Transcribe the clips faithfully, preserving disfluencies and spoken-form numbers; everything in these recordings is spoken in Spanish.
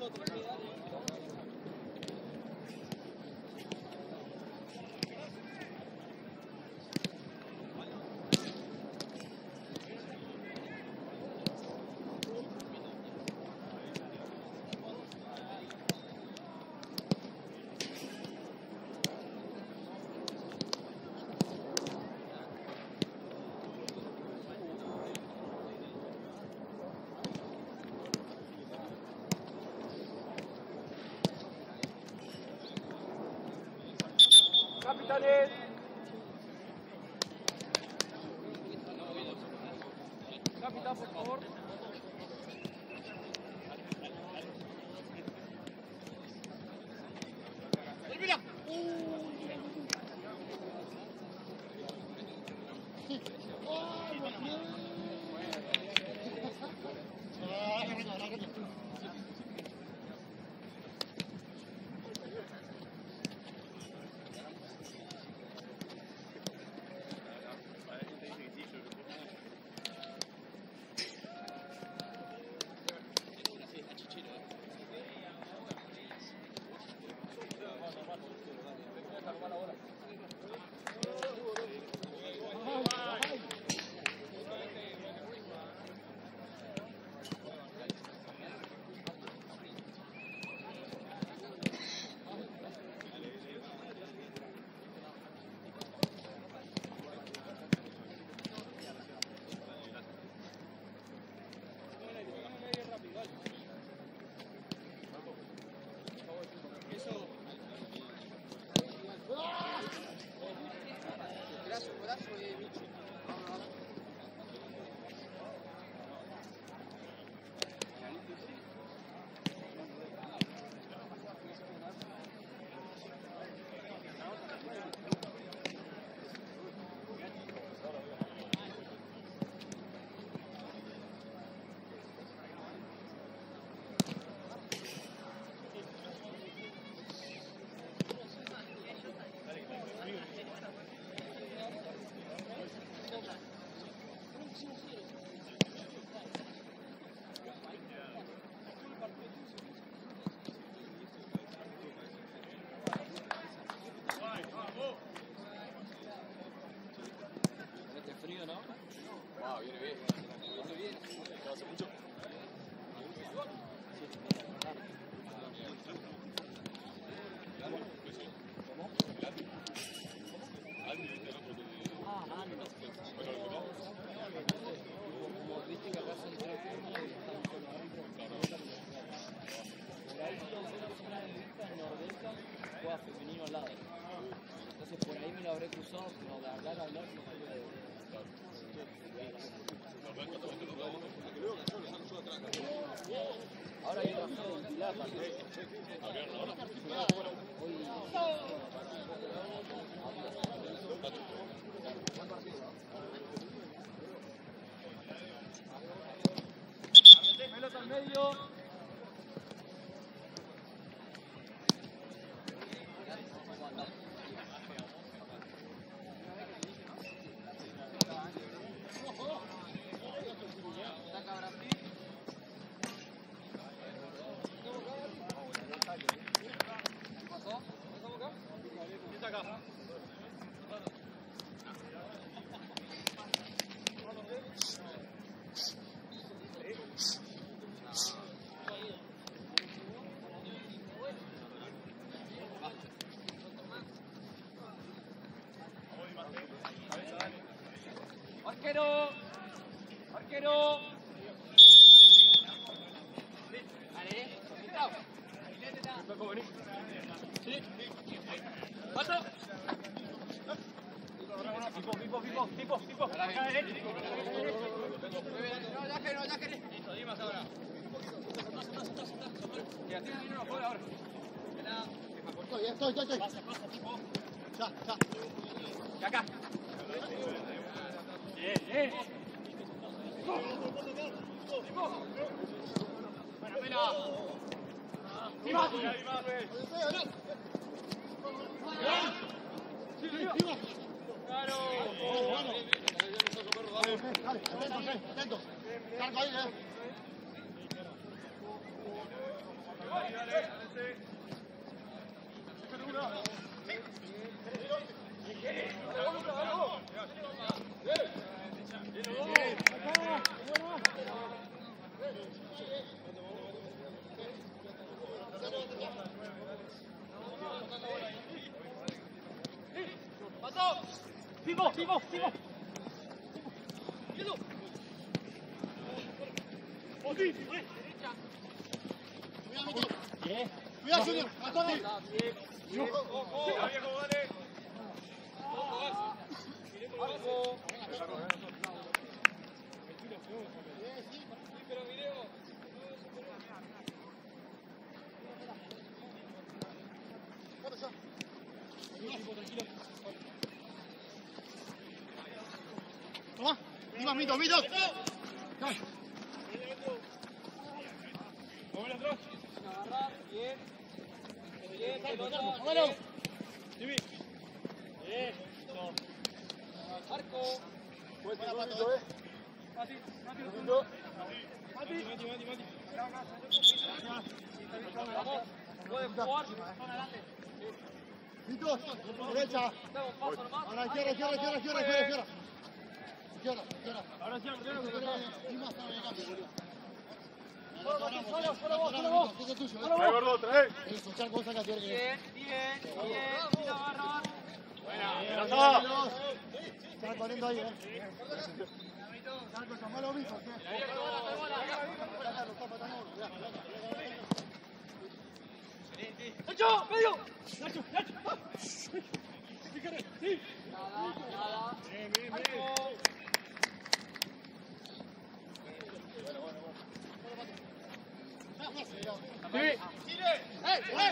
Capitanes. Capitán, por favor. ¡Mira! Ahora hay una fe en Pilata. Pelota al medio. Arquero, arquero. Vale, sí. Paso. Tipo, tipo, tipo, tipo, tipo. No, ya que no, ya que no. Listo, Dimas ahora. Ya tiene dinero afuera ahora. Ya estoy, ya estoy. Pasa, pasa, tipo. Ya, ya. Ya acá. Bien, bien. Bueno, pela. Dimas. Sí, Dimas. Claro. Dale, atentos, atentos. Cargo ahí, eh. Vivo, vivo, vivo. Bien. Cuidado, Junior. Bien. Bien. Toma, Dimas, Mito, Mito. Dale. Agarrar, bien. Bien, pelota. Vámonos. Bien. Marco. Buena pato, eh. Mati, Mati, Mati, Mati, Mati, Mati. Vamos, puede jugar. Mito, derecha. Dame un paso nomás. Ahora izquierda, izquierda, izquierda, izquierda, izquierda, izquierda. Izquierda, izquierda. Ahora sí, ahora sí. Dimas, está bien, cambio. Solo, Mati, solo, solo vos, solo vos. Todo tuyo, Solo eh. vos. Gordo, trae. Eso, Charco, saca tu arco. Bien, bien, bien. Sin agarrar. Buena, Charco, lindo ahí, eh. Charco, llamalo mismo, ¿sí? ¡Nacho! ¡Medio! ¡Nacho! ¡Nacho! ¡Sí! Nada, nada. Bien, bien, bien. Sí. ¡Eh, eh!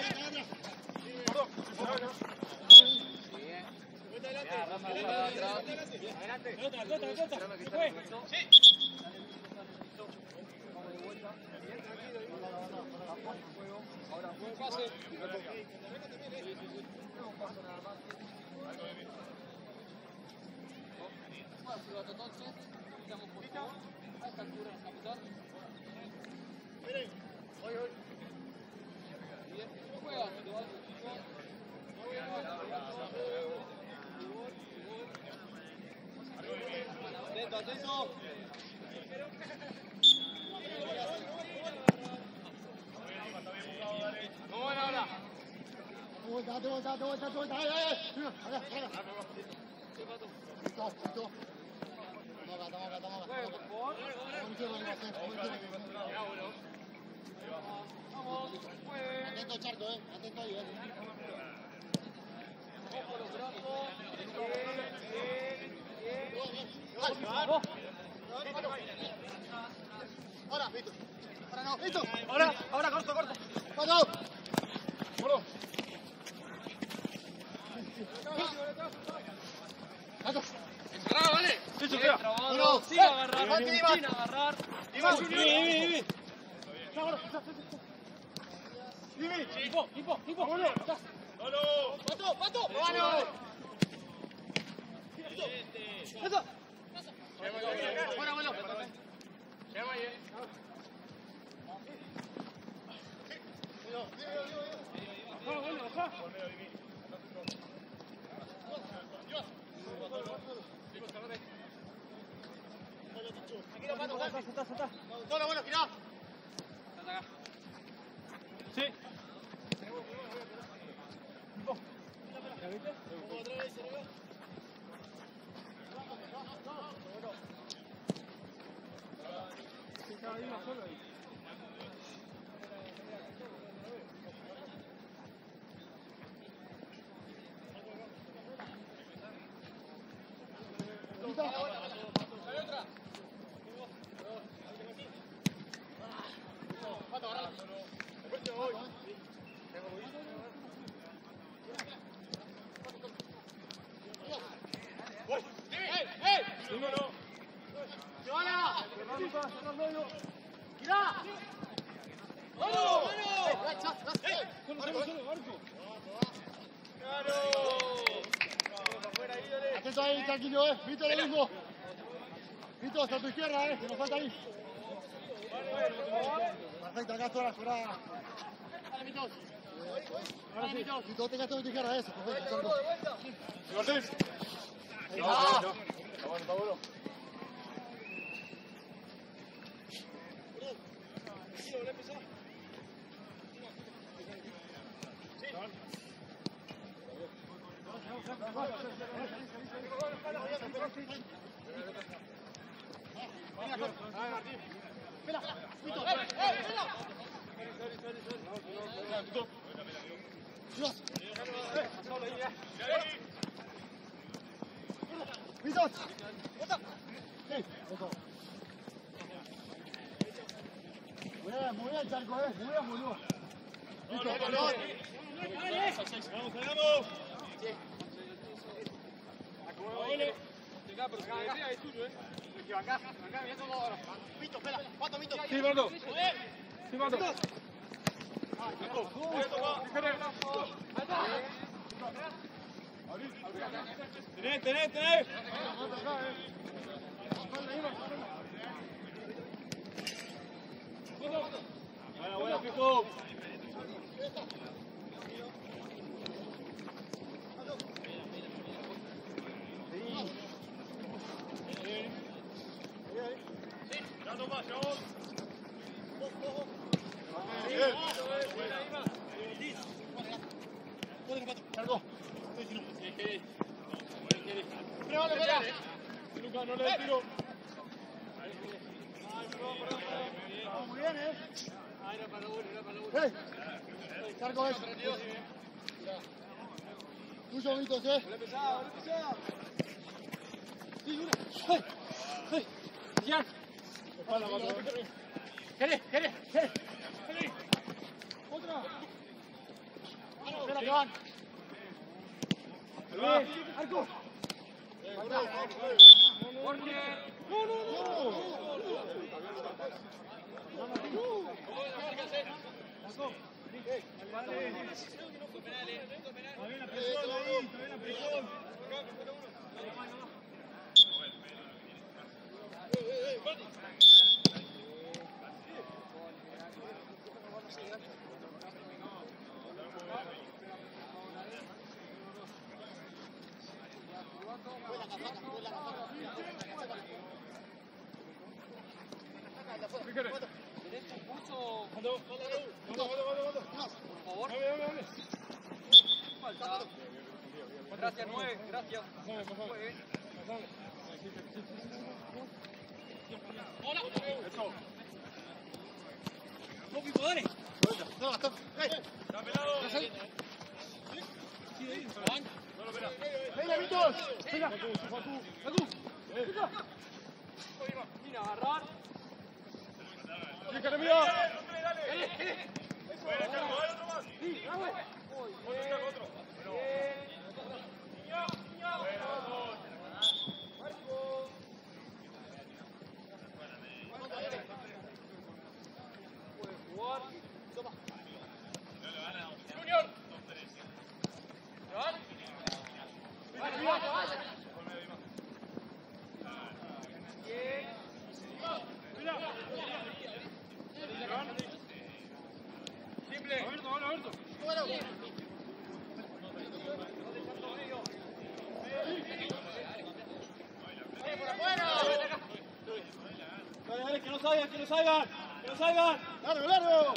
Adelante. Pelota, pelota, pelota. Se fue. Sí. Ahora buen pase. Un paso nada más. Entonces, estamos por favor. A esta altura, capitán. Bien, juega, se lo va a decir. Atento, atento. ¿Cómo van ahora? Vuelta, date vuelta, date vuelta, date vuelta. ¡Ay, ay, ay! Mira, acá, acá. Listo, listo. Toma acá, toma acá, toma acá. Juega, por favor. Vamos, juegue. Atento, Charco, eh. Atento ahí, eh. Ojo los brazos. Bien, bien, bien. Vamos. Ahora, listo. Ahora no, listo. Ahora, ahora, corto, corto. Pato. Pato. Encarado, vale. Sí, sí, Bueno. trabado. Sin agarrar. Adelante, Dimas. Sin agarrar. Dimas. Bien, bien, bien. Tipo, tipo, tipo. Pato, Pato. Bueno. Eso. Bueno, bueno. Bajá, bueno, bajá. Tranquilo, Pato, Saltá, saltá, saltá. Bueno, bueno, girá. Sí. ¿La viste? Sí, estaba ahí, más solo ahí. Atento ahí, tranquilo, eh. Vito, lo mismo. Vito, hasta tu izquierda, eh. Que nos falta ahí. Perfecto, acá está la jurada. Ahora sí, Vito, te quedaste a tu izquierda, eso. Perfecto, Martín. Ah. Está bueno, está bueno. Muy bien, muy bien, Charco, eh. Muy bien, boludo. Vamos, vamos. Vamos, ganamos. Venga, pero que decía es tuyo, ¿eh? Acá, acá, mira todo ahora. Pito, espera, cuatro mitos. Sí, Mardo. Sí, Mardo. Tenés, tenés, tenés. Buena, buena, Pico. Ya no más, chavos. Cargo. No le pega. Lucas, no le dé tiro. Muy bien, eh. Ah, era para la buena, era para la buena. ¡Hey! Cargo eso. Tuyo, mitos, eh. Vale pesado, vale pesado. Sí, una. ¡Hey! ¡Hey! Ya. Espalda, cuatro. ¿Querés? ¿Querés? ¿Querés? Otra. Espera, que van. Va. Arco. Porque... No, no, no. ¿Tenés un pulso? Mando, mando, mando, mando, mando. Por favor. Dame, dame, dame. Falta. Gracias, nueve. Gracias. Pasame, pasame. Muy bien. Pasame. Eso. No, Pipo, dale. No, basta. ¡Hey! Dame lado. No lo verás. ¡Venga, mitos! ¡Venga! Mira, agarrar. Sí, Jeremías. Buena, Carlos, dale otro más. Otro, Carlos, otro. Puede jugar. Junior. ¿Llevar? Simple. Alberto, vamos, Alberto. Dale, dale, que no salgan, que no salgan. Que no salgan. ¡Largo, largo!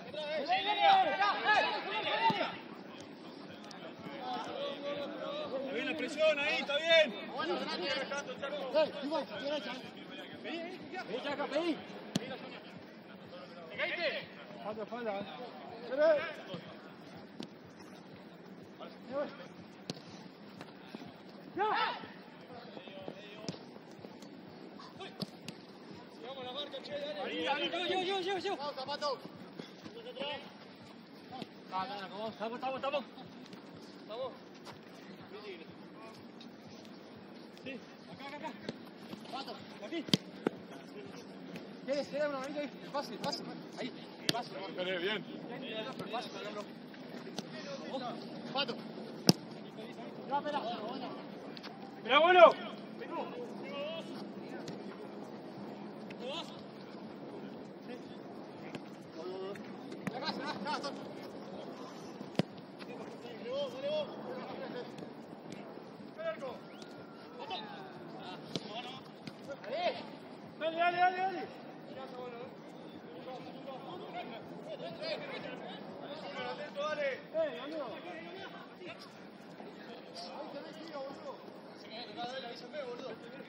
Está bien la presión ahí, está bien. ¡Hey! Iván, derecha. Vení, Chaca, vení. Falta, falta. ¡Quiere! Ahí, ahí. Llevo, llevo, llevo, llevo, llevo. ¡Vamos, zapato! Estamos, estamos, estamos. Estamos. Sí, acá, acá, acá. ¡Zapato! Aquí. ¿Qué? Queda una manita ahí. Fácil, fácil. Ahí. Fácil. Dale, bien. Fácil, cargarlo. ¡Zapato! ¡Ya, espera! Mira, bueno. Dale, dale, dale, dale. Atento, dale. ¡Eh, amigo! avísenme, boludo.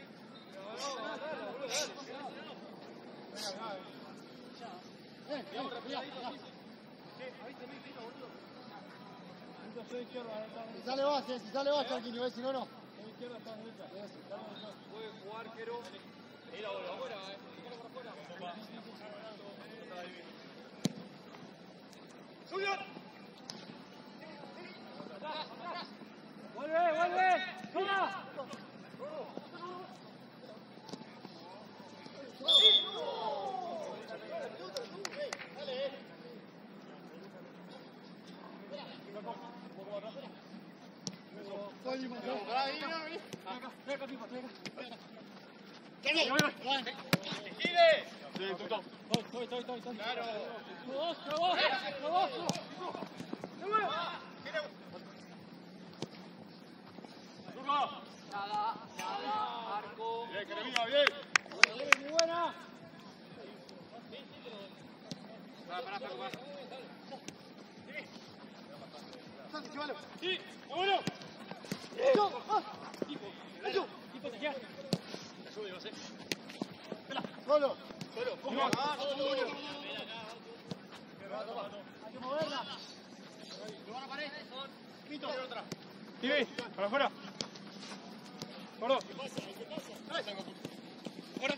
Eh, eh, cuidado, cuidado. Si sale base, si sale base aquí, si no, no. Puede jugar, Quero. Mira, afuera, eh. ¡Suyo! ¡Vuelve, vuelve! ¡Toma! ¡Gire! Sí, tutto. Estoy, estoy, estoy, estoy. Claro. ¡Trabajo, trabajo! ¡Trabajo! ¡Turno! Nada, nada, arco. Bien, que le viva, bien. Muy buena. Pará, pará, pará, pará. Sí, bueno. Tipo, tipo, te quedas. Solo. Solo. ¿Cómo? Ah, solo uno. Hay que moverla. Lo van a pared. Quito. Otra. Tibi, para afuera. Gordo. Ahora.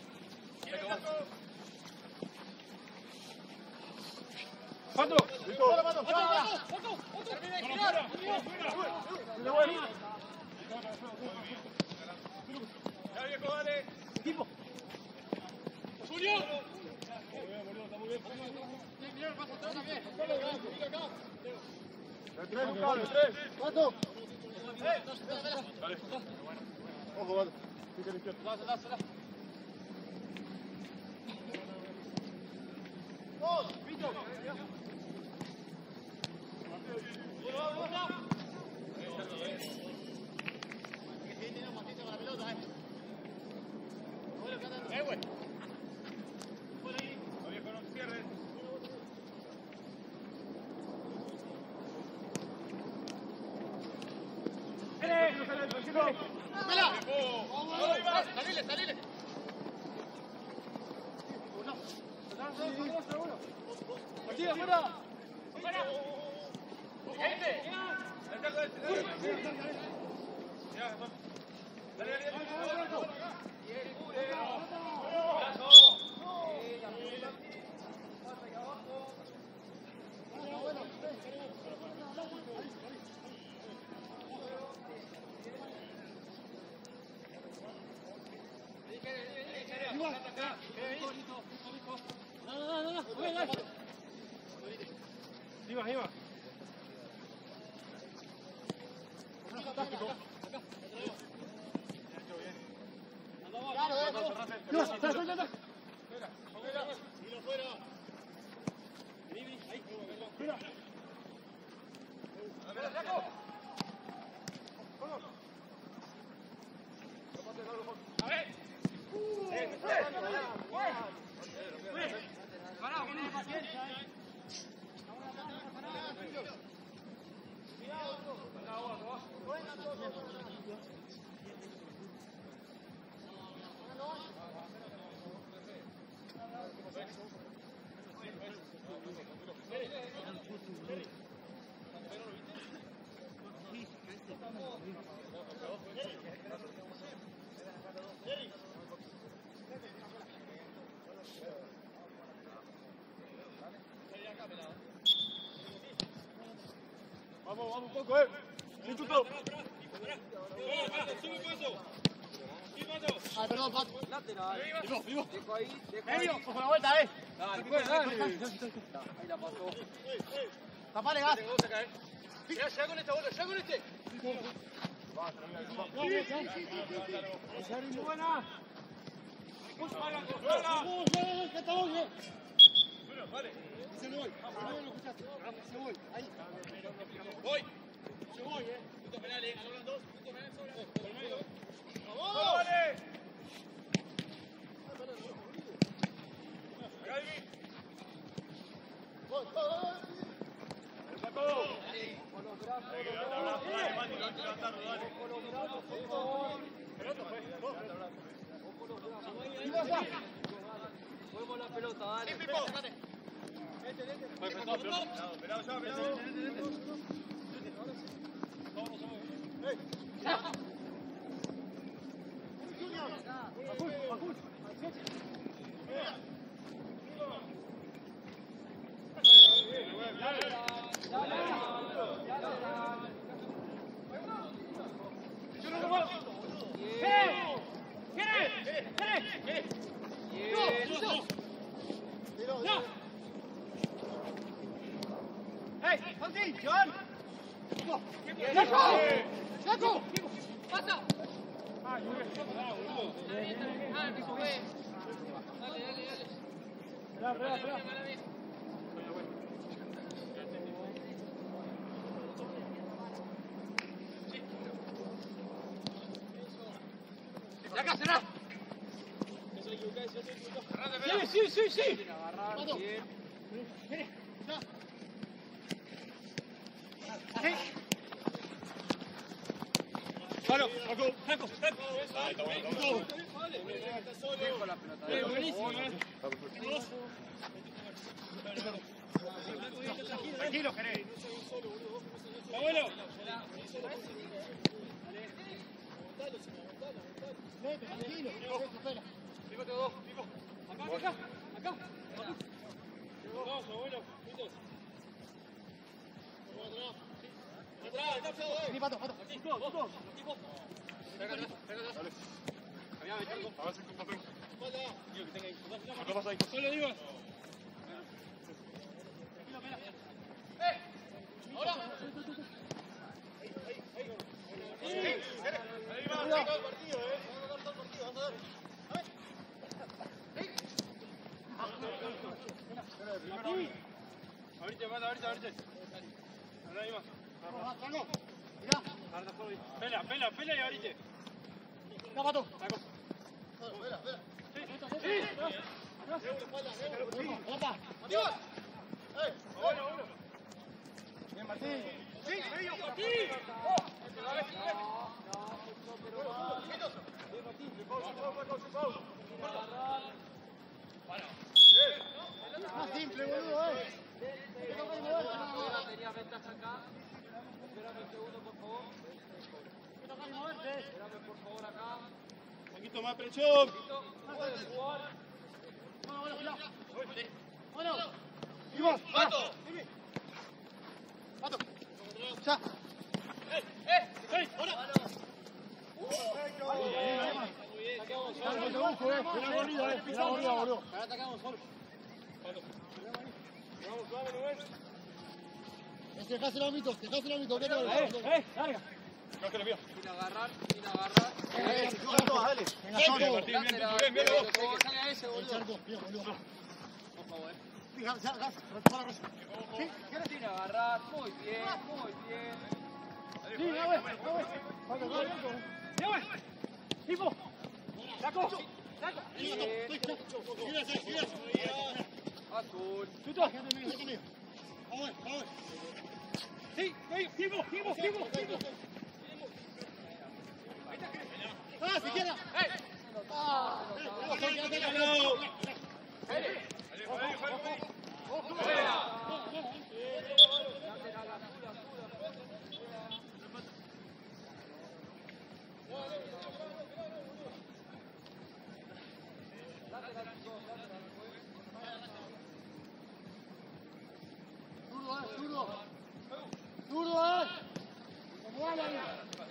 ¡Pato! Solo, Pato. Termina de girar. Ya, viejo, dale. Tipo. ¡Julio! Tres, un cable, tres. Pato. Dale. Ojo, Pato. Dos. Pito. Eh, güey. No, viejo, no cierres. Salile, salile. Aquí, afuera. Iba, iba. Vamos, vamos un poco, eh. Sí, tutto. Ah, perdón, Pato. Lateral. Vivo, vivo. Dejo ahí, dejo Medio. ahí. Ojo la vuelta, eh. Dale, pues, dale. Ahí la pasó. Tapale gas. Mirá, llega con este, boludo, llega con este. Muy buena. Vale. Se voy. No lo escuchaste. Se voy. Ahí. Voy. Se voy, eh. Punto penal, eh. Hablan dos. Punto penal sobre. Por el medio. ¡Vamos! ¡Vale! Acá, Vivi. ¡Voy, voy! El Paco. Con los brazos, Dale, levanta, abrazo, dale, Mati, lo hay que levantarlo, dale. con los brazos, por favor. Juguemos la pelota, dale. Sí, Pipo, dale. Pelado, pelado ya, pelado. ¡Pasa! Dale, dale, dale. Espera, espera, espera. ¡Acá, cerrá! Sí, sí, sí, sí. Agarrar, bien. Claro, Paco, Paco, Paco. Ahí está bueno, está bueno. Bien con la pelota. Bien, buenísimo, eh. Tranquilo, Jerez. Abuelo. Vete, tranquilo. Espera. Pivote dos. Acá, acá, acá. Vamos, abuelo. Juntos. Vení, Pato, Pato. Pega atrás, pega atrás. Dale. Cambiame, Chango. A ver si tú papel. Digo que tenga ahí. Acá pasa ahí. Solo digo. Ahorita, manda, ahorita, ahorita. Ahora ahí va. Chango. Mirá. Pela, pela, pela y ahorita. Mirá, Pato. Saco. Espera, espera. Sí. Opa. Dios. Bueno, bueno. Bien, Martín. Sí, medio Martín. Más simple, boludo, eh. Ahora tenía ventaja acá. Espérame un segundo, por favor. Espérame, por favor, acá. Un poquito más presión. ¿Listo? Pueden jugar. Bueno, bueno, cuidado. Bueno. Iván. ¡Pato! Pato. Ya. ¡Ey! Dale, te busco, eh. Mirá corrida, eh. Mirá corrida, boludo. Ahora atacamos solo. Vamos, vamos, Rubén. Es que dejáselo a Mitos, dejáselo a Mitos. ¿Qué te va a Eh, eh, larga. No, que lo mío. Sin agarrar, sin agarrar. Eh, dale. Venga, Chango. Martín, bien, Lateral, bien, bien, pero vos. que salga ese, El boludo. Charco, bien, boludo. Por favor, eh. Fija, ya, gas. Retoma la raza. ¿Sí? Sin agarrar, muy bien, muy bien. Sí, ya, güey. Ya, güey. Pato, Pato. ¡Ya, güey! ¡Tipo! ¡Saco! Bien. Gírase, gírase. Azul. ¡Tuto! Déjame, déjame. Vamos, vamos. ¡Sí! ¡Sí! ¡Tipo! ¡Tipo! ¡Tipo! ¡Tipo! ¡Ah, se queda! ¡Ah! Duro, eh, duro. Duro, eh. Como habla ahí.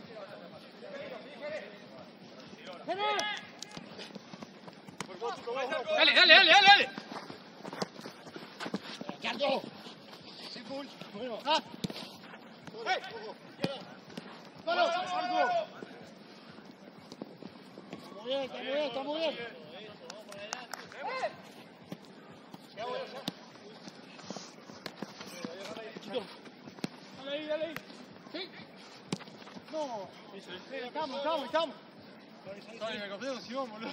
¡Dale, dale, dale, dale! dale. Ricardo. ¡Simple! Bueno. ¡Ah! ¡Eh! ¡Vamos! ¡Marco! Está muy bien, está muy bien, está muy bien. Chico. Dale ahí, dale ahí. ¿Sí? No. Estamos, estamos, estamos. Dale, me confío en Simón, boludo.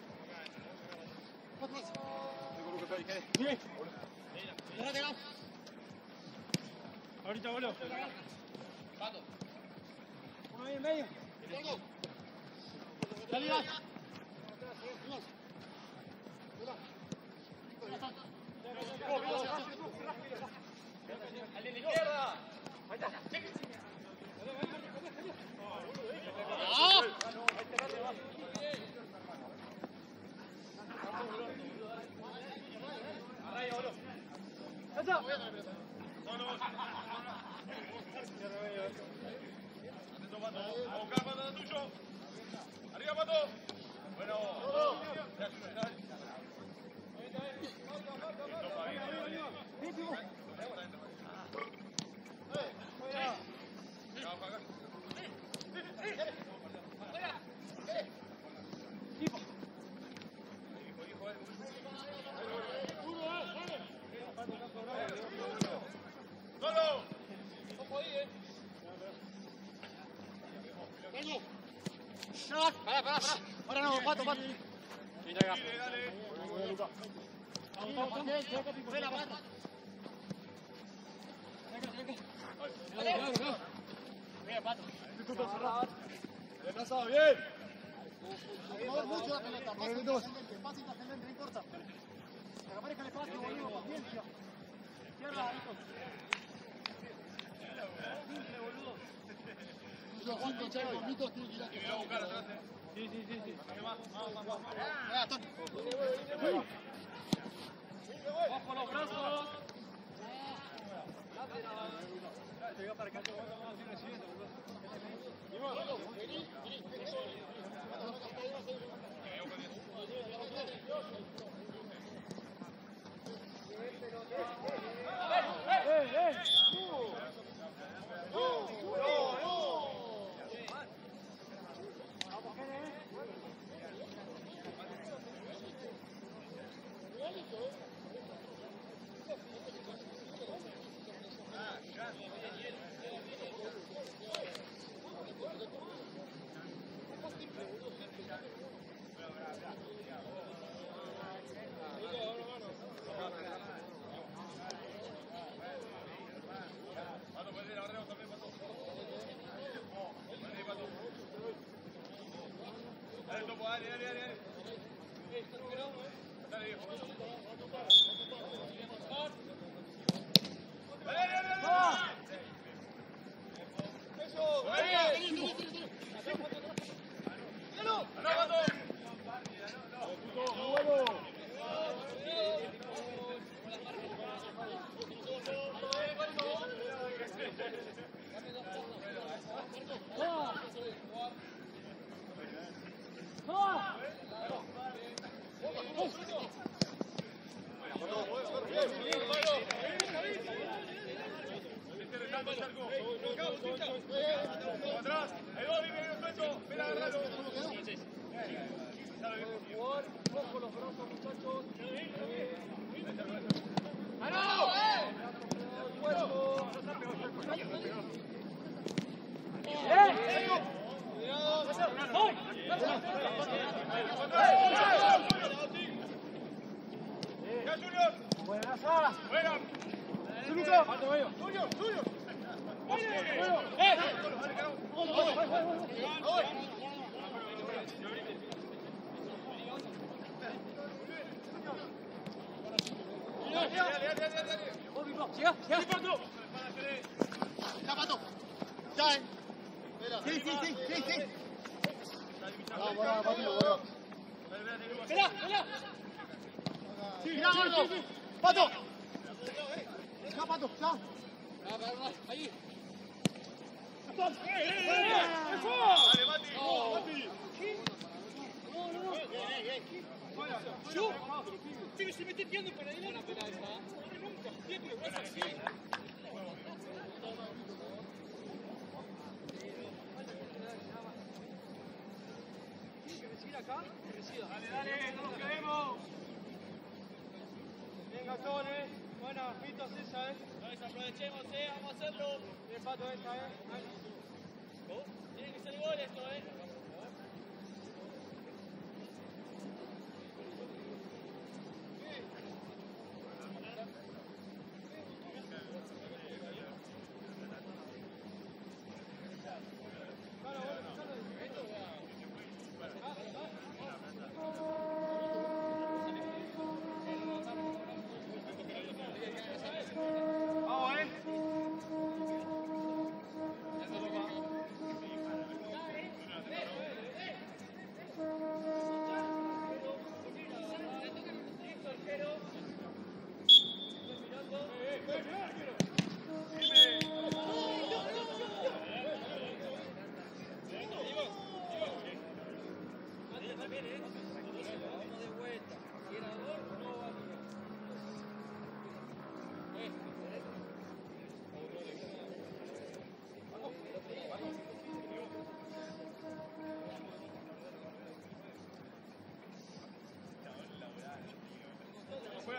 Bien. Cerrate acá. Ahorita, boludo. Pato. Uno ahí en medio. Tengo. Dale, vas. ¡Al de la izquierda! ¡Ahí está! ¡Ah! ¡Arraya, boludo! Vamos, Pato, tuyo. Arriba, Pato. Bueno. Pará, pará, pará. Ahora no, Pato, Pato. Dale, dale. Fuera, Pato. Bien, Pato. Retrasado, bien. Mover mucho la pelota. Pase intrascendente, pase intrascendente, no importa. Que aparezca el espacio, boludo, paciencia. Izquierda, Nico. Simple, boludo. Yo, Juan, que echar los mitos tiene que ir a que Voy a buscar atrás. Sí, sí, sí, sí. Ah, Tony. ¡Ojo los brazos! Dale, dale, dale, dale. Dale, viejo. Dale, dale, dale, dale. Eso. ¡Andá, Pato! Atrás, ahí va, vive el suelto, ven a agarrarlo. ¡Ojo los brazos, muchachos! ¡Ganó! ¡Ya, Junior! ¡Buena! ¡Buena! ¡Junior! ¡Junior! ¡Junior! ¡Eh! ¡Llega! ¡Llega! Ya, Pato. Ya, eh. Sí, sí, sí, sí, sí. Vamos, vamos, Pato, vamos. ¡Espera! ¡Espera! Mirá, Gordo. Pato. Ya, Pato, ya. Ahí. ¡Dale, Mati! ¡Mati! No, no, no. Yo, pero se me está tirando para adelante. Una pena esa. Nunca, siempre pasa así. ¿Tiene que recibir acá? Que reciba. Dale, dale, no nos quedemos. Bien, Gastones. Buena, pitos esa, eh. No desaprovechemos, eh. Vamos a hacerlo. Bien, Pato, esta, eh. Tiene que ser gol esto, eh.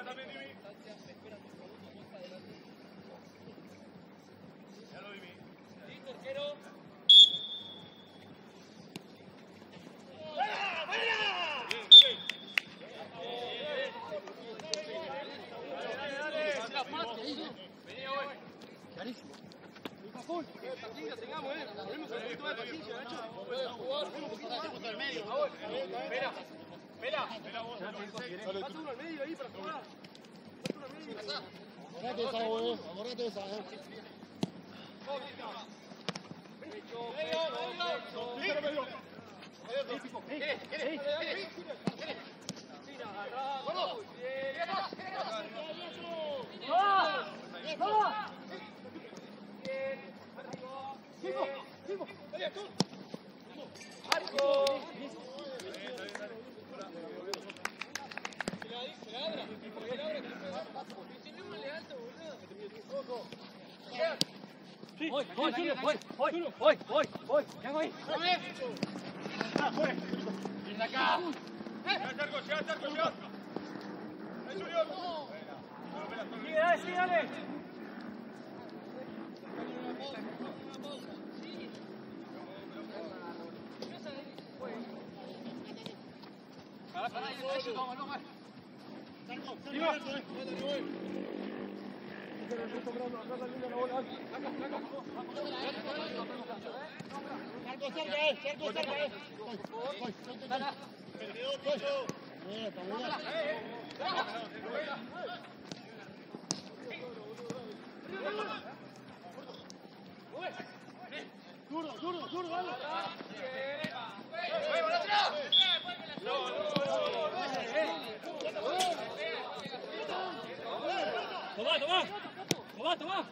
también, Dimi. Ya lo Dimi. Listo, arquero. Clarísimo. Paciencia tengamos, eh. Tenemos un poquito de paciencia, Nacho. Un poquito de tiempo del medio. Espera, espera. Falta uno al medio ahí para jugar. Falta uno al medio. Acordate esa, güey. Acordate esa, eh. Pecho, pecho, pecho. Mira, atrás. Muy bien. ¡Vamos! ¡Vamos! Bien. Arriba. ¡Cinco! ¡Cinco! ¡Arco! Voy, voy, voy, voy, voy, voy, voy, ya voy. ¡Ven acá! Ya, Charco, ya, Charco, ya. Ahí, Junior. Sigue, dale, sigue, dale. ¡Cerco, cerca, eh! ¡Cerco, cerca, eh! ¡Voy, voy, voy! ¡Eh, está muy bien! ¡Duro, duro, duro, dale! Tomá, tomá. Tomá, tomá.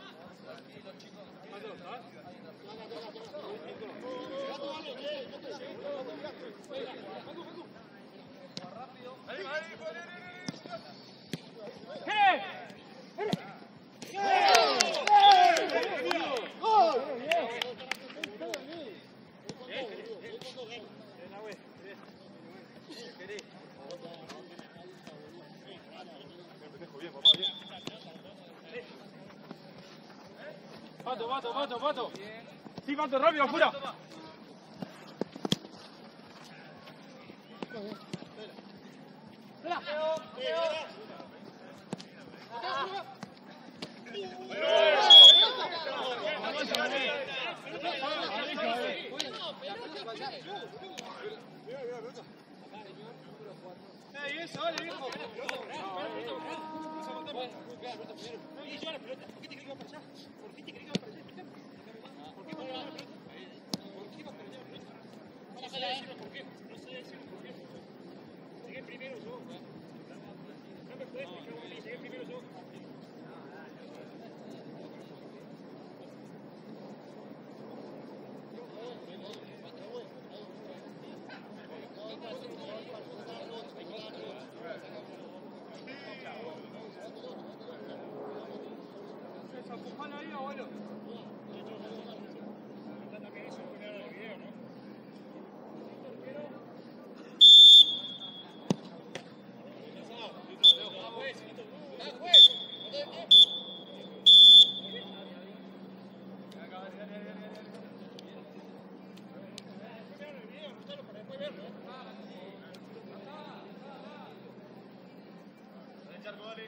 Pato, pato, pato, pato. Sí, pato, rápido, afuera. ¡Ey, eso, dale, viejo! Empujalo ahí, abuelo. Charco, dale.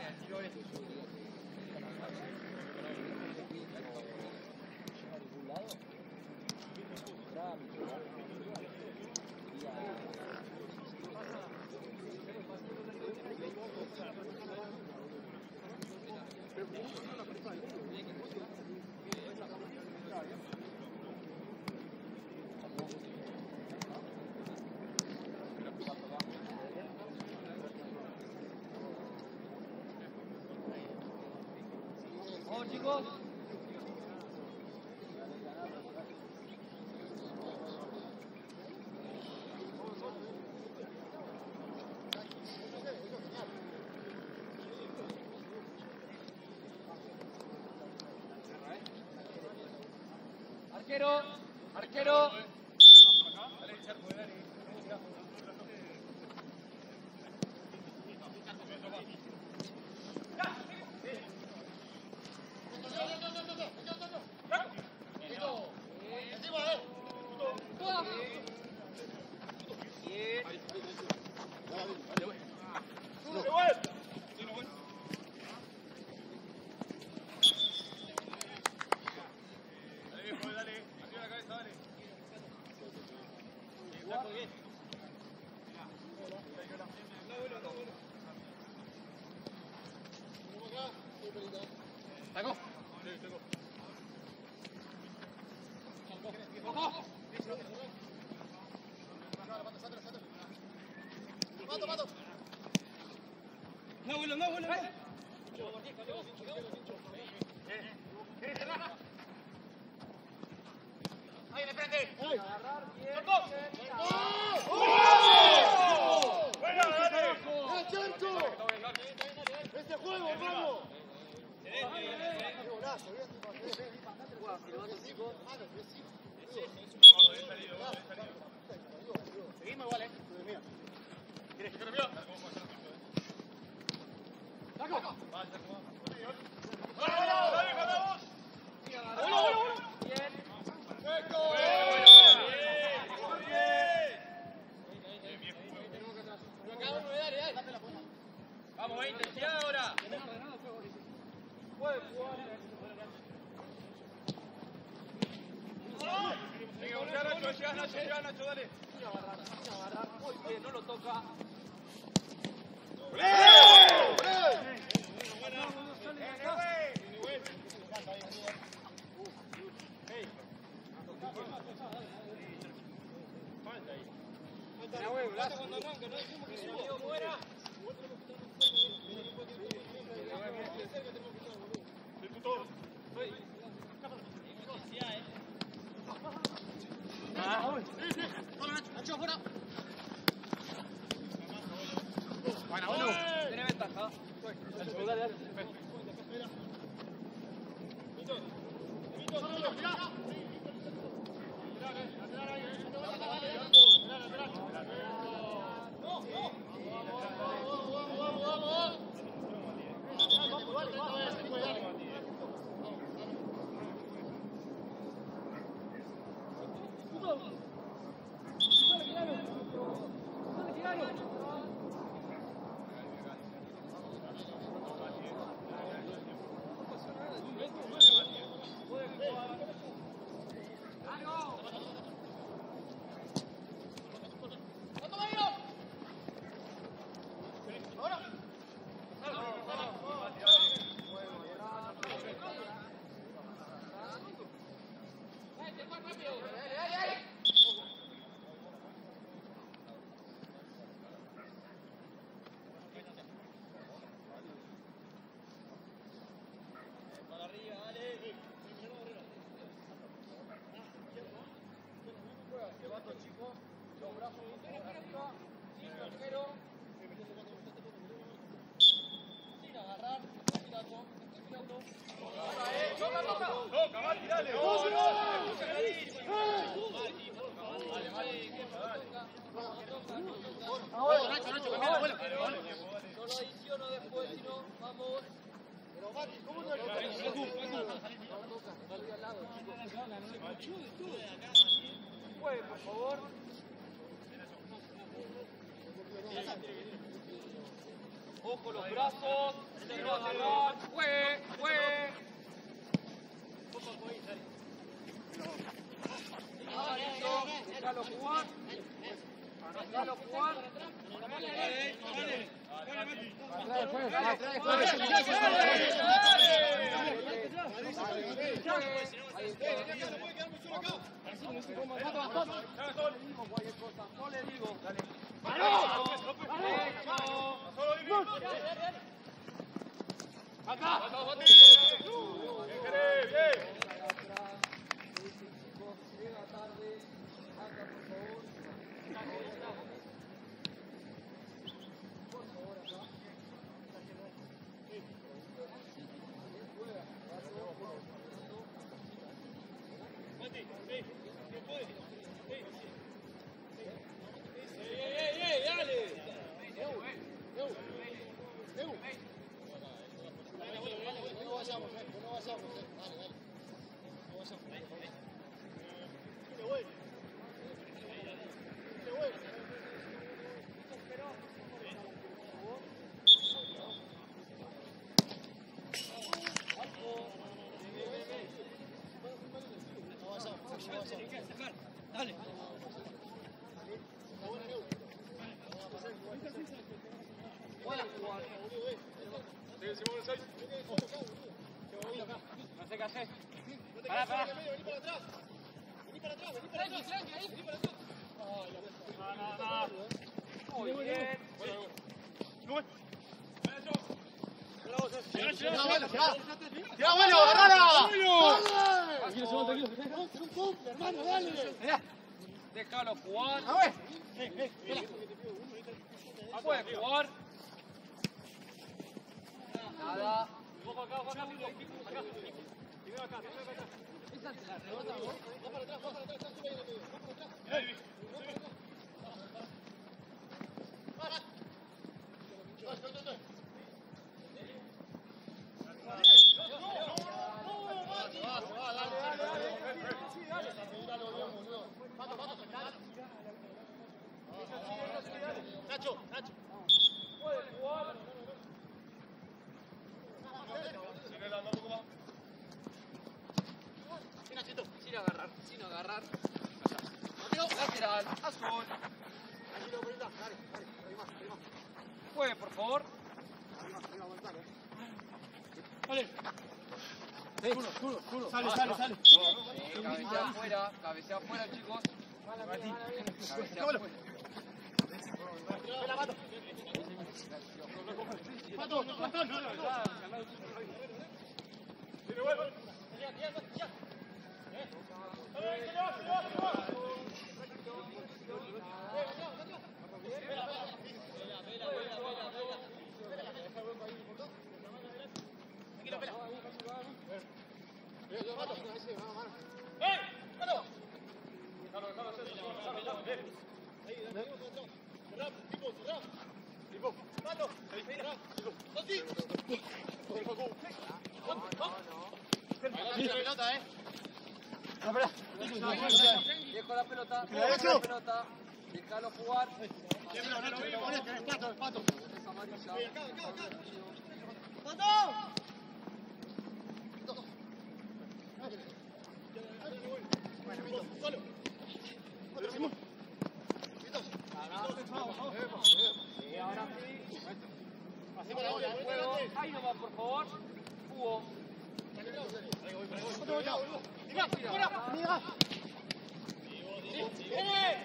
Vamos, chicos. Arquero, arquero. No, vuelo, no, vuelo. Ahí, de frente. Agarrar bien. ¡Buena, dale! ¡Eh, Chancho! ¡Este juego, vamos! Golazo, bien, seguimos igual, eh. ¿Quieres que te lo vea? ¡Saco! ¡Dale, ganamos! Bien. Vamos, veinte, intensidad ahora. Puede jugar. Venga, busca Nacho, llega Nacho, llega Nacho, dale. Sin agarrar, sin agarrar. Muy bien, no lo toca. Nacho, fuera. Bueno, bueno. Tiene ventaja. Dale, dale, dale. Solo adiciono después, si no, vamos. Pero Mati, ¿cómo no hay que Al lado, Juegue, por favor. Ojo los brazos. Se va a agarrar. Fue, fue. Ah, listo. Déjalo jugar. Déjalo jugar. No le digo. Acá. Dale. No se calle. Pará, pará. Vení para atrás. Vení para atrás, vení para atrás. Vení para atrás. Muy bien. ¡Ya, bueno, agarrala! Tranquilo, segundo, tranquilo. Un cumple, hermano, dale. Déjalo jugar. A ver. Puede jugar. Nada. Ojo acá, ojo acá, acá. Primero acá, primero acá. Esa se la rebota vos. Va para atrás, va para atrás, sube ahí en el medio. Va para atrás. Para. Dos, dos, dos, dos. Nacho, Nacho. Puede jugar. Sin Nachito. Sin agarrar, sin agarrar. Lateral, azul. Allí lo brinda, dale, dale, ahí más, ahí más. Puede, por favor. Ahí más, ahí va a aguantar, eh. Dale. Duro, duro, duro. Sale, sale, sale. Sí, cabecea afuera, cabecea afuera, chicos. Cabecea afuera. Espera, Pato. Pato, Pato. Tiene vuelvo. Ya, ya, ya. Pelota, eh. Dejo la pelota, dejo la pelota, déjalo jugar. Ponete, Pato, Pato. Amarilla. Acá, acá, acá. ¡Pato! Bueno, Mito, solo. Otro, Simón. Mito. Sí, ahora sí. Así para ahora, Juego. Ahí nomás, por favor. Jugó. Otro, ya, boludo. Mira, fuera. Mira. ¡Viene!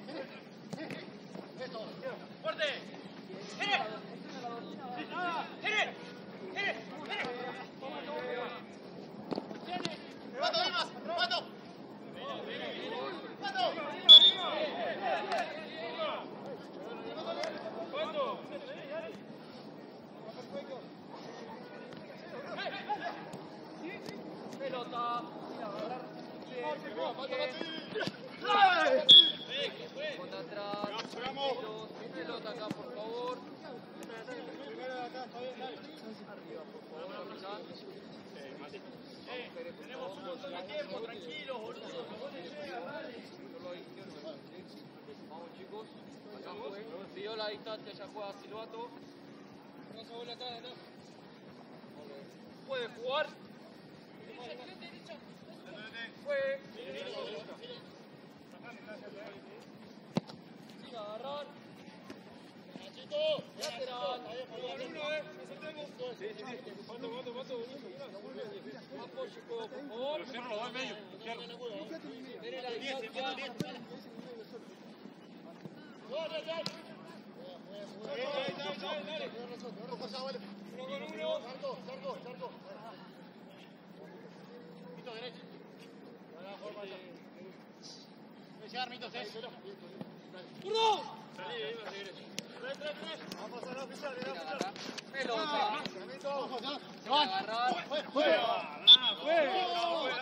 Eso. ¡Fuerte! ¡Gire! ¡Gire! ¡Gire! ¡Pato, ven más! ¡Pato! ¡Pato! ¿Cuánto? Pelota. Contra atrás. Pelota acá, por favor. Arriba, por favor. Acá. Tenemos un montón de tiempo, tranquilos, boludo. Vamos, chicos. Acá fue. Pidió la distancia, ya juega Silvato. Puede jugar. Fue. Sin agarrar. Lateral. Apoyo, por favor. Cierro, lo va en medio. Cierro. Viene la distancia. Uno con uno. Charco, Charco, Charco. Mito derecho. Puede llegar Mito, ¿sí? ¡Zurdo! Salí, ahí va a seguir. Vamos a la oficial, a la oficial. Pelota. Vamos, ya. Se va a agarrar. Fue, fue. Ah, fue. Ah, fue.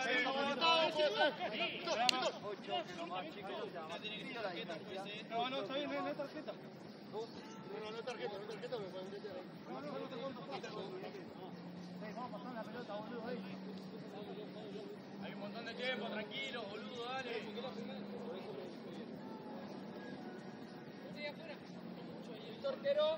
Ocho, que lo más chico. La distancia. No, no, está bien, no es tarjeta. Dos. No, no es tarjeta, no es tarjeta, pero pueden meter ahí. No, no, no te cuento. Vamos a pasar la pelota, boludo, ahí. Hay un montón de tiempo, tranquilo, boludo, dale. Torquero.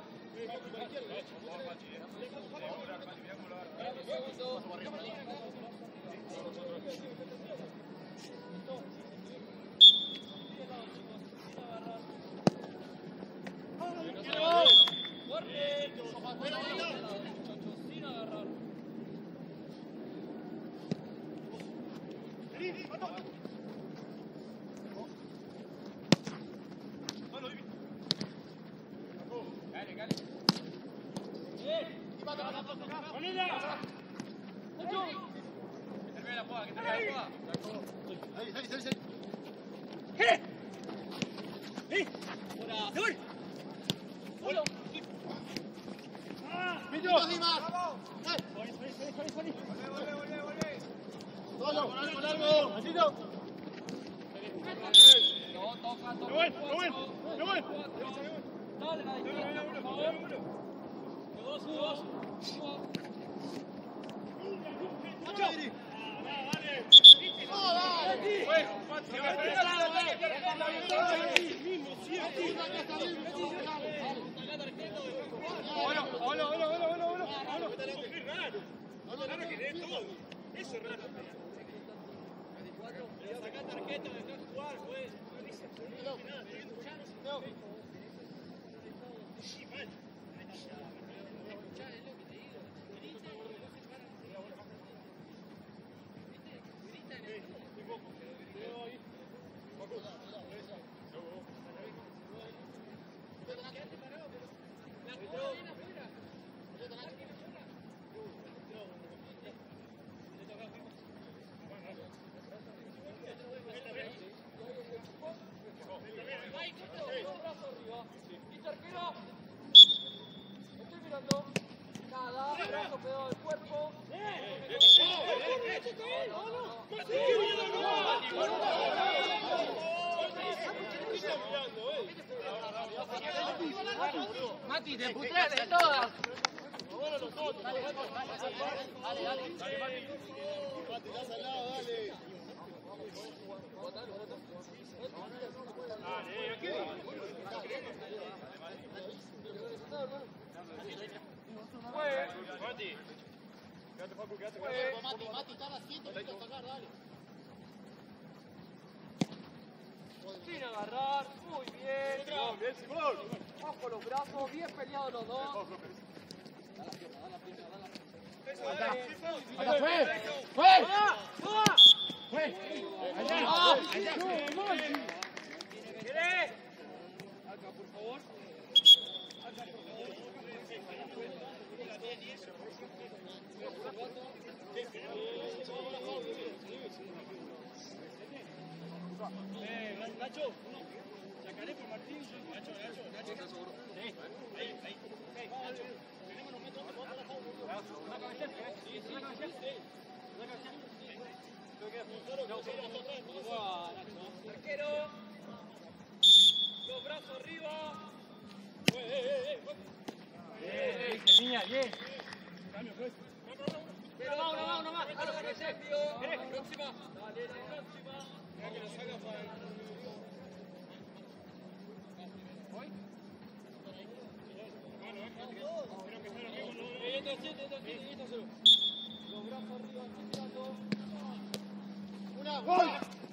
Sin agarrar. Dale, dale. Que termine la jugada, que termine la jugada. Ahí, ahí, ahí, ahí. Mito, Dimas. Solo, con algo largo. Machito. No, toca, toca. Rubén, Rubén, Rubén. Dale la distancia, por favor. Dos, dos. Hola, hola, hola, hola, hola, hola. Qué raro. Raro que dé todo. Eso es raro. Sacá tarjeta, dejá jugar, pues. No. Estoy mirando. Nada, brazo pegado al cuerpo. Mati, te puteas de todas. Dale, dale, dale. Mati, estás al lado, dale. Fue. Mati. Quédate, Facu, quédate, Fue. quédate. Mati, Mati, está a las siete, tienes que sacar, dale. Sin agarrar. Muy bien. Simón, bien, Simón. Bajo los brazos. Bien peleados los dos. ¡Allá fue! ¡Fue! ¡Fue! ¡Ah! Acá, por favor. Acá, por favor. Eh, Nacho, sacaré por Martín. Nacho, Nacho, Nacho, ¿estás seguro? Sí. Ahí, ahí. Ok, Nacho. Tenemos los metros. ¿Una cabecera? Sí, sí. ¿Una cabecera? Sí. ¿Una cabecera? Sí. Arquero. Los brazos arriba. Bien, niña, bien. Cambio, pues. Pero va, una más, una más. A lo que se envió. La próxima. Dale, la próxima. Mira que lo saca para el... ¿Voy? Bueno, creo que está lo mismo, ¿no? Una, gol.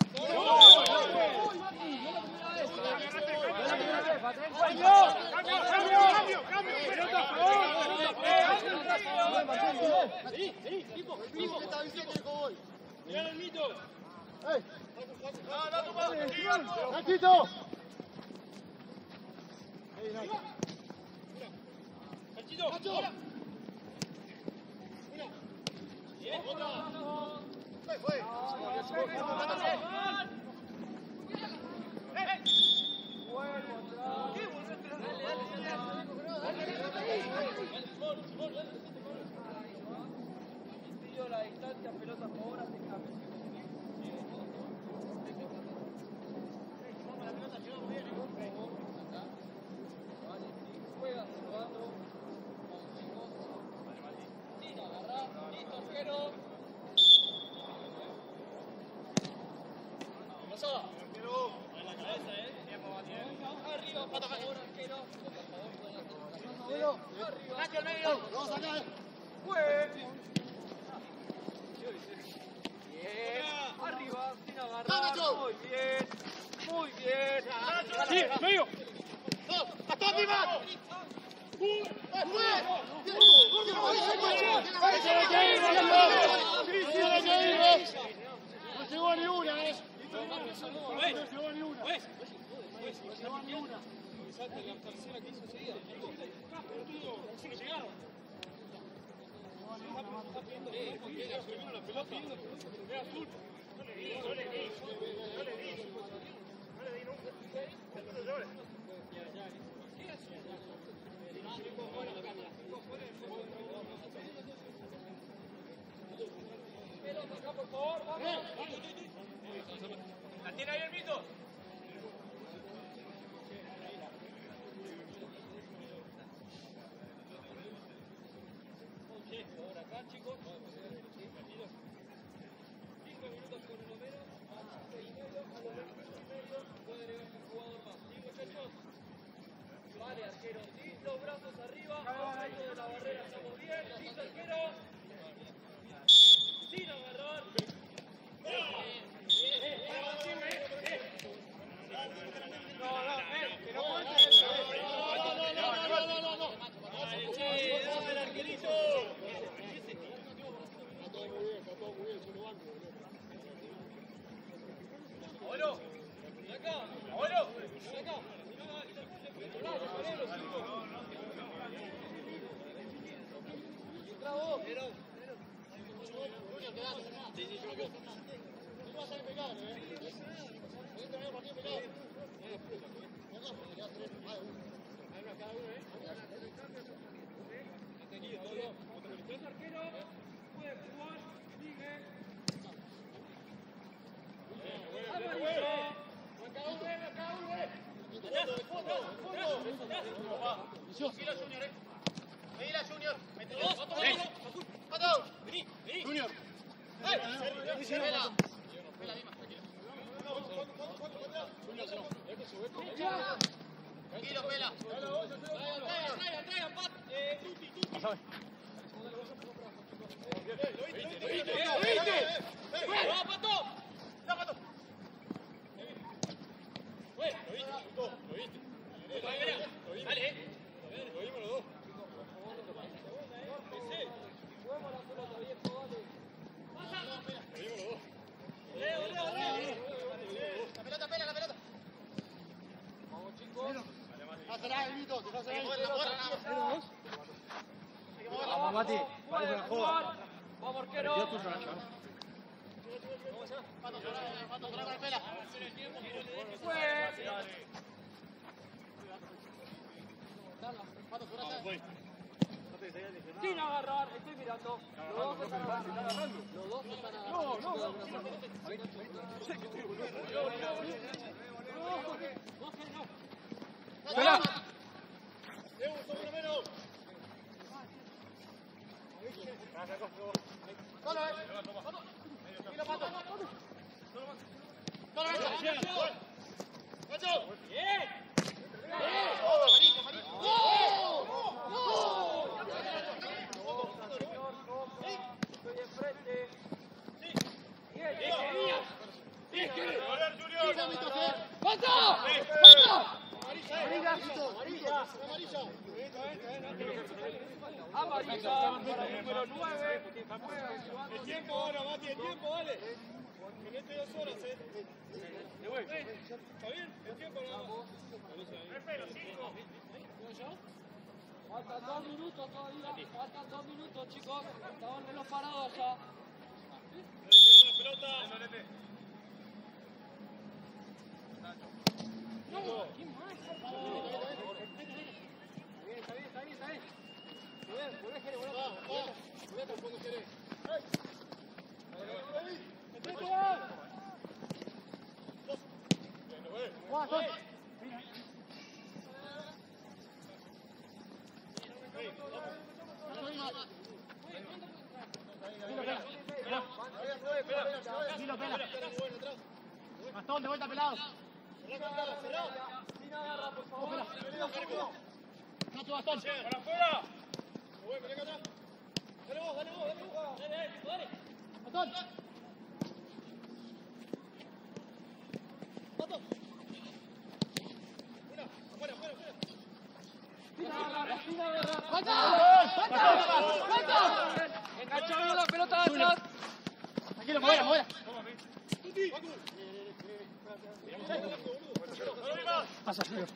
¡Nachito! ¡Nacho! ¡Fue, fue! Pidió la distancia, pelota por ahora, te cambia. Juega, jugando. Sin agarrar, listo, arquero. Pasó. En la cabeza, eh. Arriba, por favor, arquero. Arriba. ¡Nacho al medio! ¡Vamos acá! Fue. Bien. Arriba, sin agarrar. Muy bien. Muy bien. Sí, medio. ¡Dos! ¡Hasta arriba! ¡Fue! ¡No llegó ni una, eh! ¡No llegó ni una! ¡No llegó ni una! ¿La tiene ahí el mito? Ahora acá, chicos. Cinco minutos con el Homero. Seis y medio. A los veinticinco y medio puede agregarse un jugador más. ¿Sí, muchachos? Vale, arquero. Sí, los brazos arriba. Abajo de la barrera. Estamos bien. Listo, arquero. Sin agarrar. No, no, eh, que no puede ser eso. No, no, no, no, no, no, no. Che, dame el arquerito. Está todo muy bien, está todo muy bien, solo banco, boludo. Abuelo, ven acá. Abuelo, ven acá. Entra vos. Junior, quedate, quedate. Sí, sí, yo me quedo. No vas a impecable, eh. Podés tener el partido impecable. Venga, porque quedas tres, más de uno. Hay una cada uno, eh. Tres arqueros. Puede jugar. Sigue. Amarilla. Acá uno, eh, acá uno, eh. Fondo, fondo. Tranquilo, Junior, eh. Venila, Junior. Métele. Pato. Vení, vení. Junior. ¡Eh! Vela. Vela, Dimas, tranquilo. Junior, se lo. Tranquilo, Vela. Traigan, traigan, traigan, Pat. Eh, Tuti, Tuti. ¿Lo viste? ¿Lo viste? ¿Lo viste? ¡Vamos, Pato! ¡No, Pato! Bueno, lo viste, lo viste. Dale, eh. Lo vimos los dos. Juguemos la pelota, viejo, dale. Lo vimos los dos. Leo, Leo, Leo. La pelota, pela, la pelota. Vamos, chicos. Dejásela, Elvito, dejásela. Hay que moverla, nada más. Hay que moverla. Vamos, Mati. Puede Parece el jugar. Vamos, arquero. Yo tuyo, Nacho. Pato, Pato, Pato, la pela. Fue. Pato, Pato, Sin agarrar, estoy mirando. Los dos están agarrando. Los dos están agarrando. No, no, no. ¡Pela! Leo, un segundo menos. Solo, eh. Tranquilo, Pato. Solo, Nacho. Nacho. Bien. ¡Oh, amarillo, amarillo! ¡Oh! ¡Oh! varita para el número nueve. El tiempo ahora, Mati, el tiempo, dale. Que no esté dos horas, eh. ¿Está bien? El tiempo nada más. Espero, cinco. Faltan dos minutos todavía. Faltan dos minutos, chicos. Estaba el reloj parado allá. La pelota. No, ¿qué más? Está bien, está bien, está bien. Volvé, volvé, Jere, volvé. Volvé hasta el fondo, Jere. Juan, Juan. Gastón, de vuelta, pelado. Nacho, Gastón. ¡Para afuera! Ven acá atrás. Dale vos, dale vos, dale vos. Dale, dale, dale. Gastón. Una, afuera, afuera, afuera. Enganchó bien la pelota de atrás. Tranquilo, fuera, fuera. Pasa, tío.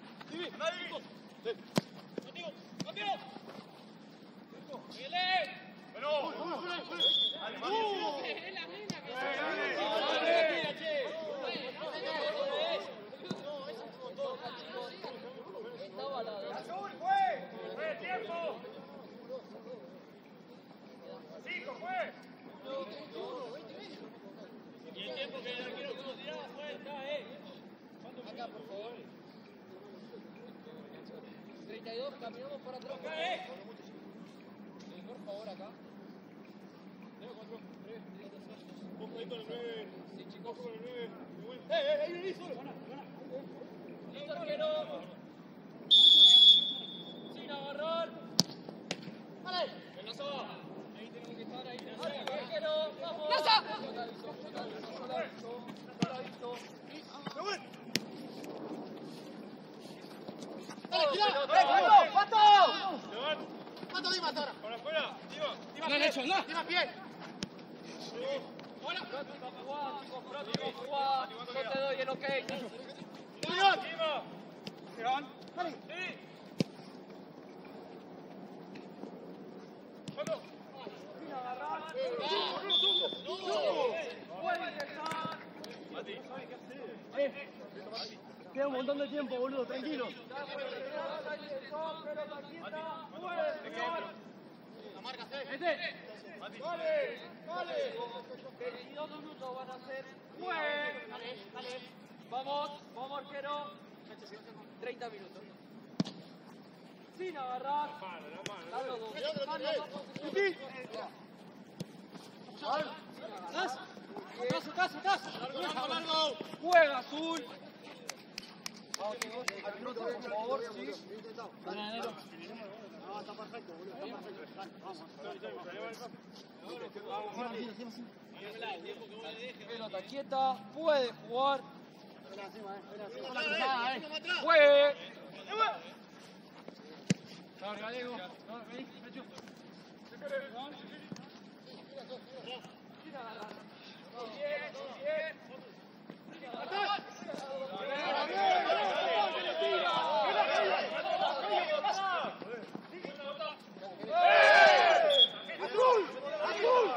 Contigo, contigo. Azul, fue. Fue tiempo. Cinco, fue. Y el tiempo que el arquero que nos tiraba fue, está, eh. Acá, por favor. treinta y dos, caminamos para atrás. Acá, eh. Por favor, acá. Ojo ahí con el nueve. Sí, chicos. Ojo con el nueve. ¡Eh, eh, ahí vení solo! Listo, arquero. Sin agarrar. Vale. ¡Enlazó! Ahí tenemos que estar, ahí tenemos que estar. Arquero, vamos. ¡Laza! Yo la aviso, yo la aviso, yo la aviso. Yo la aviso. Dale, tira. ¡Pato! ¡Pato! ¡Levanta! ¿Cuánto Dimas ahora? ¡Para afuera! ¡Dima! ¡Dima! No, Nacho, no. Dimas, bien. Bueno, jugá, chicos, próximo, jugá. Yo te doy el ok. Señor. ¡Dima! ¿Se van? Dale. ¡Sí! ¡Vamos! Sin agarrar. ¡No! Puede dejar. Mati. Eh. Queda un montón de tiempo, boludo, tranquilo. La marca, este. Vale, vale. veintidós minutos van a ser. ¡Juez! Dale, dale. Vamos, vamos, arquero. treinta minutos. Sin agarrar. Dan los dos. Dan los dos. ¡Gas! ¡Caso, caso, caso! ¡Largo, largo, largo! Juega azul. Vamos, chicos, al minuto, por favor, sí. No, está perfecto, boludo, está perfecto. Vamos. Vamos, así, así, así. Pelota quieta, puede jugar. Ven encima, eh. Ven encima. La cruzada, eh. Juegue. Dale, Gallego. Vení, Nacho. Bien, bien. ¡Azul! ¡Azul!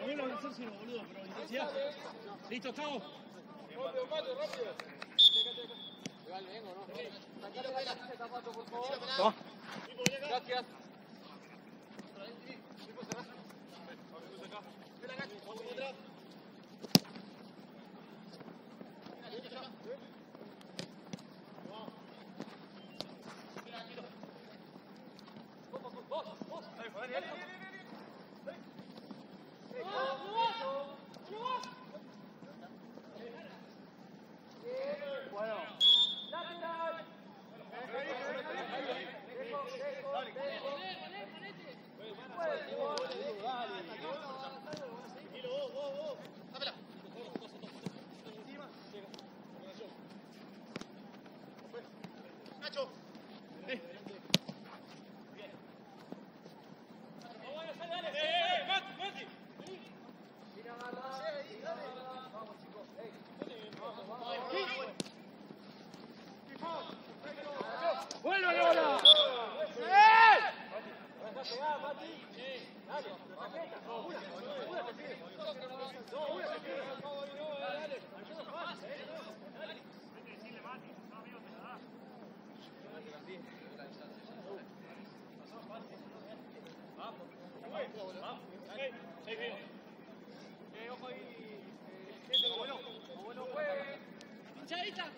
Bueno, no sé si no, boludo, pero intensidad. ¿Listo, estamos? Rápido, Pato, rápido. Igual vengo, ¿no? Sacale la camiseta, Pato, por favor. Toma. Gracias. Nacho. Eh. ¡Vuelve la bola! Hinchadita.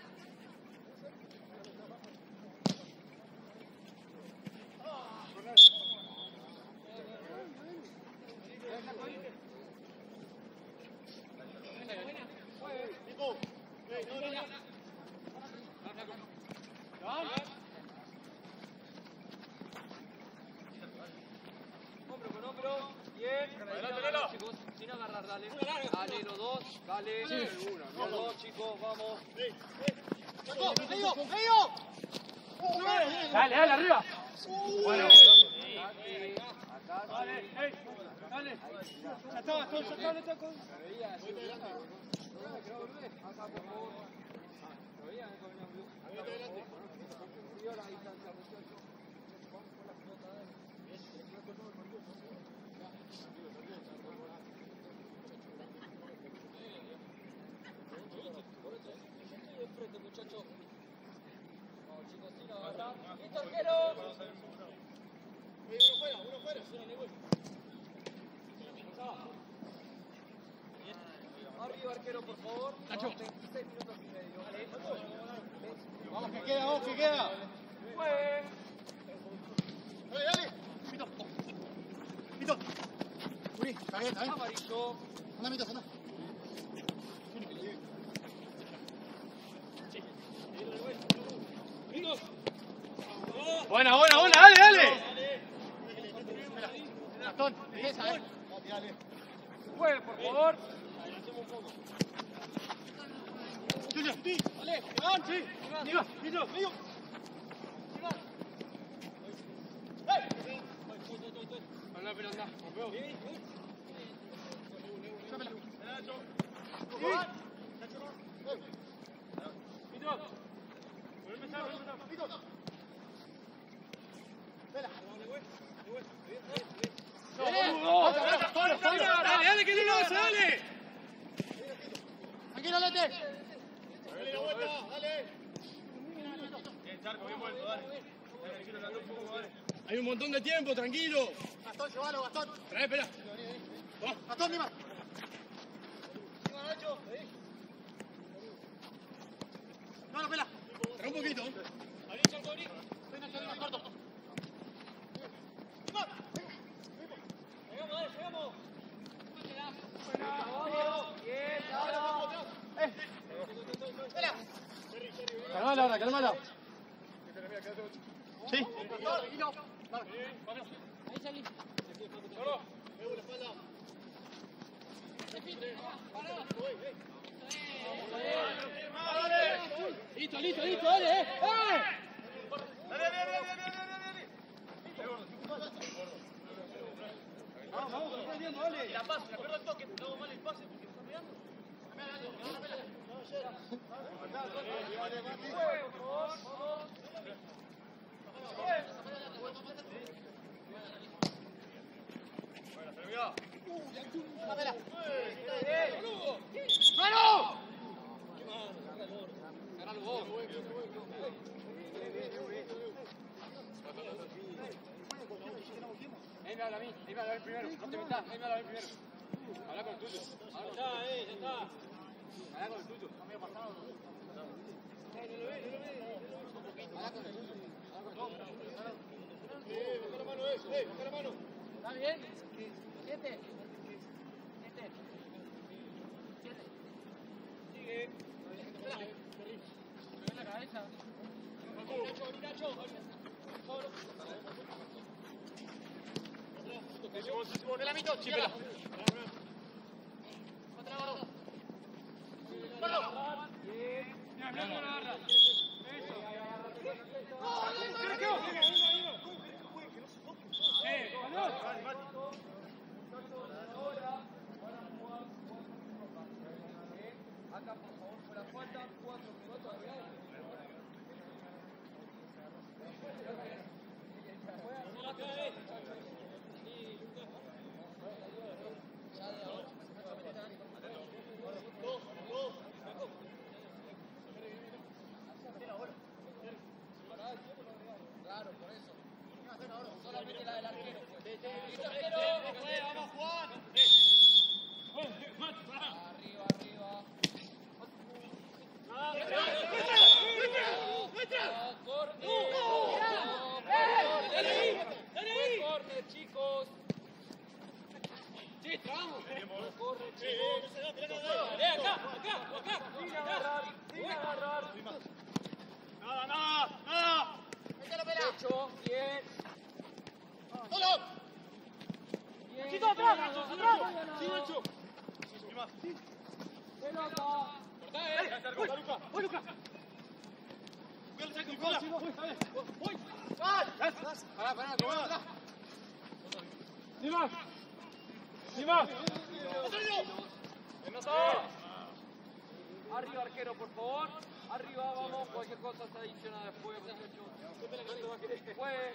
Hombro con hombro. Bien. Chicos, sin agarrar, dale. Dale, los dos. Dale. Los dos, chicos, vamos. ¡Medio! ¡Medio! Dale, dale, arriba. Bueno. Acá, Dale, ey, dale. Ya está, Gastón, ya está, ya está. con- acá, por favor. ¿Lo veían? Acá venía Blue. Acá, por favor. Cuidado la distancia, muchachos. Vamos con la pelota, dale. De frente, muchachos. Vamos, chicos, sin agarrar. ¡Listo, arquero! Uno fuera, uno fuera. Arriba, arquero, por favor. Nacho. veintiséis minutos y medio. Vamos, que queda, vamos, que queda. Fue. Dale, dale. Pito. Pito. Uri, está bien, está bien. Amarillo. Anda, Mito, anda. Buena, buena, buena, dale, dale. Gastón, defensa, eh. Dale. Fue, por favor. Junior, sí. Dale, Iván, sí. Iván, Mito, medio. Iván. ¡Eh! Anda, pero anda. Sápela. Iván. Mito. Mito. Vela. Dale, dale, que no lo hace, dale. Tranquilo, Lete. Dale la vuelta, dale. Hay un montón de tiempo, tranquilo. Gastón, llévalo, Gastón. Trae, espera. Gastón, Lima. No, no, pela. Trae un poquito. Ven, Nacho, Lima, corto. Calmala ahora, calmala. Sí. Listo, listo, listo, dale, eh. ¡Eh! Vamos, vamos, estás viendo, dale. La paz, me acuerdo el toque, te hago mal el pase porque está pegando. Dámela. ¡Mano! Ganalo vos. Ahí me habla a mí, ahí me habla a mí primero. No te metas, ahí me habla a mí primero. Habla con el tuyo. Ya está, eh, ya está. Habla con el tuyo. Cambio pasado. No, no lo ve, no lo ve. Habla con el tuyo. Eh, baja la mano, eh, eh, baja la mano. ¿Está bien? Siete. Siete. Siete. Sigue. Me ve la cabeza. Nacho, Nacho. Solo. De la mitad, chípela. Otra gordo. Gordo. Mira, mira cómo la agarra. Eso. Eh, valor. Acá, por favor, fuera falta, cuatro minutos de real. Claro, por eso. Solamente la del arquero. Vamos, Juan. Arriba, arriba. Corner, chicos. Sí, vamos. Corre, chicos. Eh, acá, acá, acá. Sin agarrar, sin agarrar. Nada, nada, nada. Mételo, pela. Hecho, bien. Solo. Bien. Chito, atrás, atrás. Sí, Nacho. Pelota. Cortá, eh. Voy, Luca. Voy, Luca. Voy, Luca. Voy. Pará, pará, toma atrás. Ni más. Ni más. Arriba, arquero, por favor. Arriba, vamos. Cualquier cosa está adicionada después, muchachos. Después.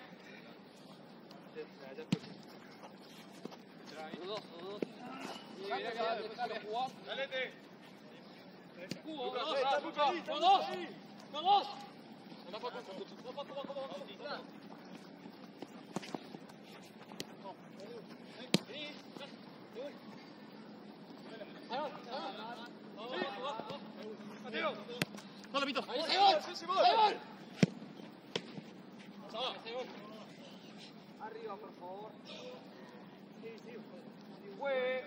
Dos, dos. Déjalo jugar. Dalete. Cubo, dos, dos, dos. No, dos. Mateo. Solo, Pito. Ahí se va. Sí, Simón. Simón. Arriba, por favor. Fue.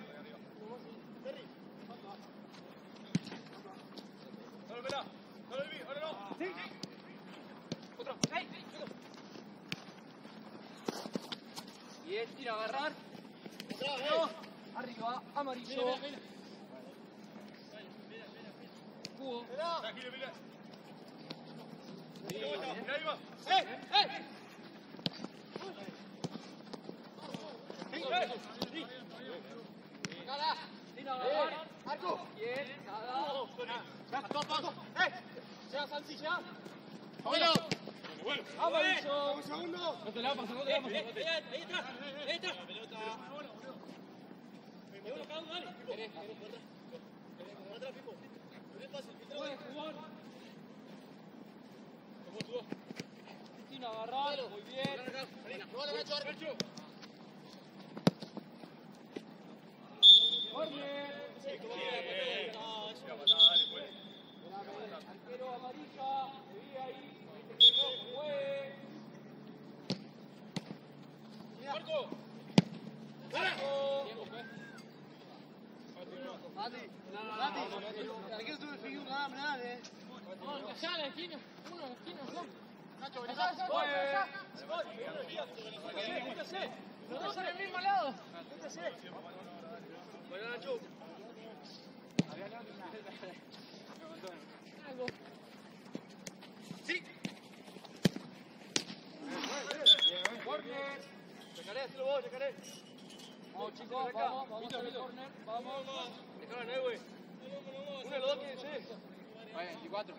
Dale, Pela. Dale, Vivi. Ahora no. Sí. Otro. ¡Ey! Bien, tira a agarrar. No. Arriba, amarillo. Cubo. Tranquilo, Pela. Mira, mira, ahí va. ¡Eh! ¡Eh! Cara, tira a agarrar. Arco. Bien, nada. ¡Eh! ¡Sea salsilla! Bueno. Amarillo. Un segundo. No te la pases, no te la pases. Ahí atrás. Ahí atrás. La pelota. Me uno cada uno, dale. Querés, querés. Atrás, Pipo. Es fácil. Puede jugar. ¿Cómo estuvo? Tira a agarrar. Muy bien. No le Nacho, Nacho. Corner. Arquero amarilla. Se ve ahí. No fue. Marco. Marco. Mati. Mati. Aquí no tuve figura nada, nada, eh. No, allá, la esquina. Uno, la esquina, allá. Nacho, vení acá. Los dos en el mismo lado. Bueno, Nacho. Algo. Sí. Corner. Llegaré, hazlo vos, llegaré. Vamos chicos, vamos, vamos al corner. Vamos. Dejaron ahí, güey. Uno de los dos tiene seis. veinticuatro.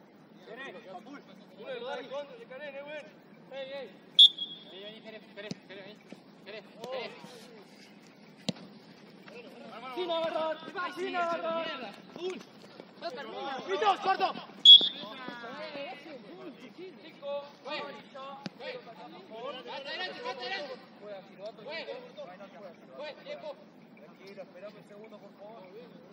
Uno de los dos en contra, llegaré, eh, güey. Ey, ey. Vení, vení, Jerez, Jerez, Jerez, vení. Jerez, Oh. Jerez. Sin agarrar, sin agarrar. ¡Pito, corto! Cinco, ¡Adelante, adelante! ¡Tiempo! tranquilo, esperame un segundo, por favor.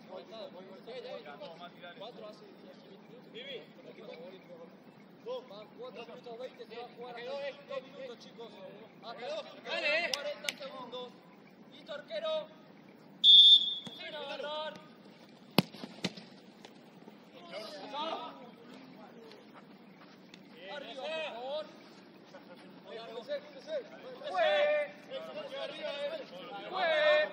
Vivi. Van cuatro minutos veinte, se va a jugar hasta dos minutos, chicos. Hasta Dale. cuarenta segundos. Listo, arquero. Sin agarrar. Arriba, por favor. Cuídese, cuídese. ¡Fue! ¡Fue!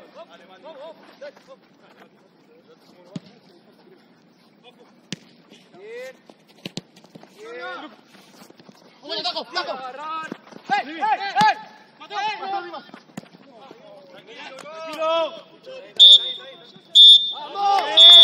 Bien. Bien. ¡Vamos, taco, taco! Agarrar. ¡Ey, ey, ey! ¡Mateo, Mateo, Lima! ¡Tranquilo! ¡Vamos!